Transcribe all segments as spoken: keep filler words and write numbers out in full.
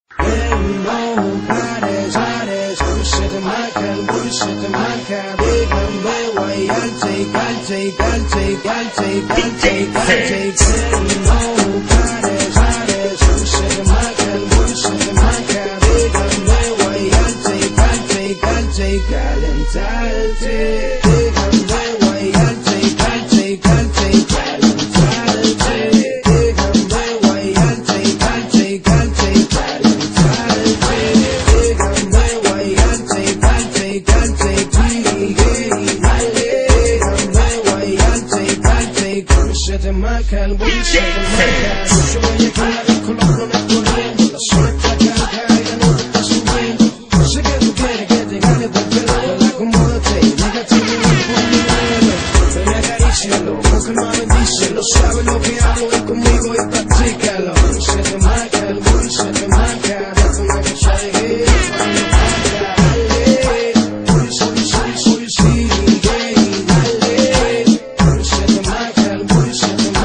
No pares, pares, dulce te marca, dulce te marca, dígame guay, I'll take, I'll take, I'll take, I'll take, I'll take, I'll take. No pares, pares, dulce te marca, dulce te marca, dígame guay, I'll take, I'll take, I'll take, calentarte. Dígame guay, I'll take, I'll take, I'll take, calentarte. Dígame guay, I'll take, I'll take, I'll take, calentarte. Se te marca el bolso, se te marca. Yo voy a quedar con los clones corriendo. La zona está cargada y la nota está subiendo. Sé que tú quieres que te gane por pelo. Acomódate, déjate vivir por mi mano. Ven y acarícialo, porque no bendícelo. Sabe lo que hago y conmigo y practícalo. Se te marca el bolso, se te marca. Date una cacha de gay, dale, dale. Soy, soy, soy, soy, sí, gay, dale. Se te marca el bolso.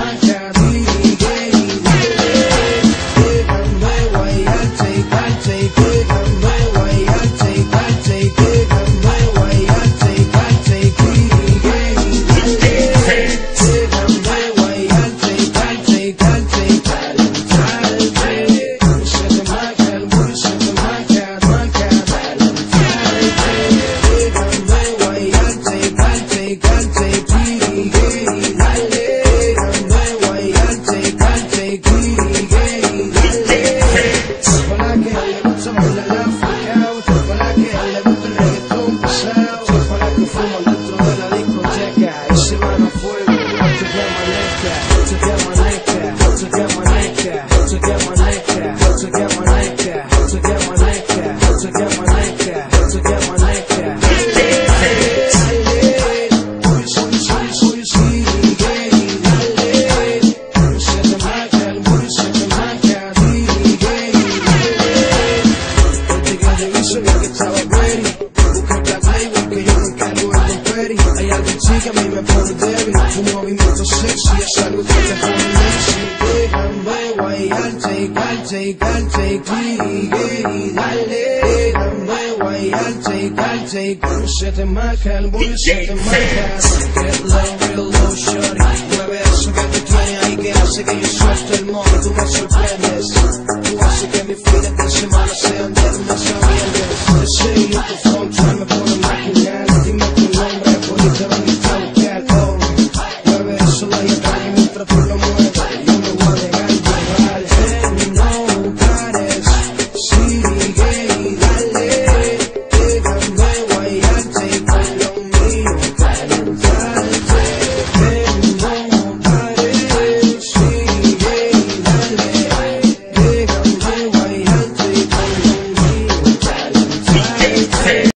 Hay alguien chica, a mí me pone débil. Un movimiento sexy, es algo que te pone lazy. Déjame guay, I'll take, I'll take, I'll take, gay, dale. Déjame guay, I'll take, I'll take. Se te marca el bullying, se te marca. Get low, real low, shorty. Mueve eso que tú tienes ahí que hace que yo suelte el móvil. Tú me sorprendes. Tú haces que mis fines de semana sean de lunes a viernes. Te seguí tu phone,